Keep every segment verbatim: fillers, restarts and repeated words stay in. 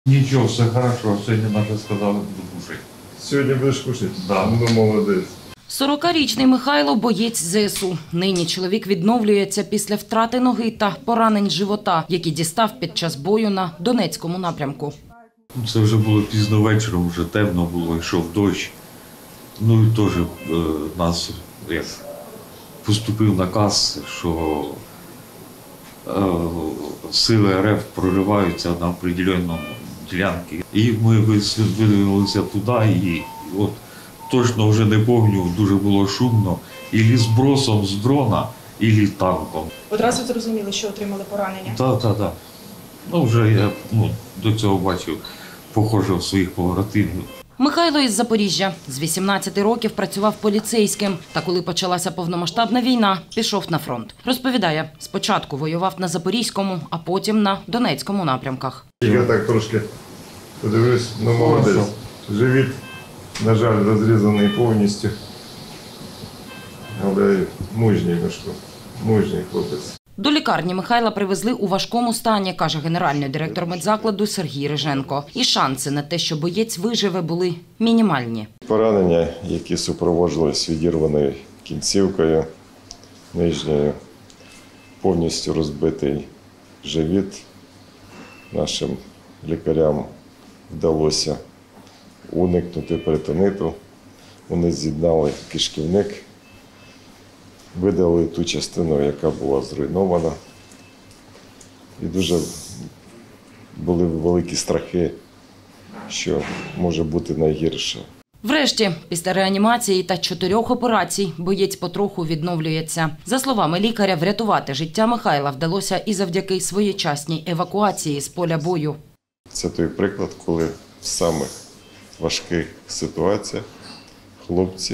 Ничего, все хорошо. Сегодня Натя сказала, буду кушать. Сьогодні будеш кушати? Да. Ну, молодець. сорокарічний Михайло – боєць ЗСУ. Нині чоловік відновлюється після втрати ноги та поранень живота, які дістав під час бою на Донецькому напрямку. Це вже було пізно вечором, вже темно було, йшов дощ. Ну і теж е, нас як, поступив наказ, що е, сили РФ прориваються на определеному ділянці. І ми видвинулися туди, і от точно вже не пам'ятаю, дуже було шумно. І збросом з дрона, і танком. Одразу зрозуміли, що отримали поранення? Так, так, так. Ну, вже я ну, до цього бачив, похоже, в своїх побратимів. Михайло із Запоріжжя. З вісімнадцяти років працював поліцейським. Та коли почалася повномасштабна війна, пішов на фронт. Розповідає, спочатку воював на Запорізькому, а потім на Донецькому напрямках. Я так трошки подивлюсь, ну молодець. Живіт, на жаль, розрізаний повністю. Але мужній Мишко, мужній хлопець. До лікарні Михайла привезли у важкому стані, каже генеральний директор медзакладу Сергій Риженко. І шанси на те, що боєць виживе, були мінімальні. Поранення, які супроводжувались відірваною кінцівкою нижньою, повністю розбитий живіт. Нашим лікарям вдалося уникнути перитониту. Вони з'єднали кишківник, видали ту частину, яка була зруйнована. І дуже були великі страхи, що може бути найгірше. Врешті, після реанімації та чотирьох операцій, боєць потроху відновлюється. За словами лікаря, врятувати життя Михайла вдалося і завдяки своєчасній евакуації з поля бою. Це той приклад, коли в самих важких ситуаціях хлопці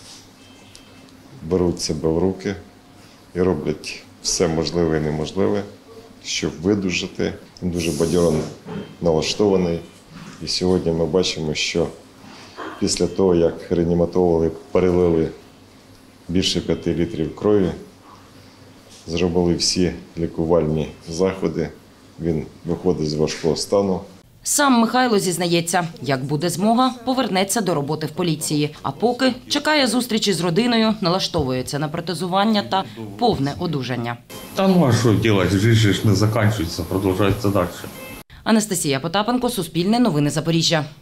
беруть себе в руки і роблять все можливе і неможливе, щоб видужати. Він дуже бадьоро налаштований. І сьогодні ми бачимо, що після того, як реаніматологи перелили більше п'яти літрів крові, зробили всі лікувальні заходи, він виходить з важкого стану. Сам Михайло зізнається, як буде змога, повернеться до роботи в поліції. А поки чекає зустрічі з родиною, налаштовується на протезування та повне одужання. Та ну а що робити, життя ж не закінчується, продовжується далі. Анастасія Потапенко, Суспільне новини Запоріжжя.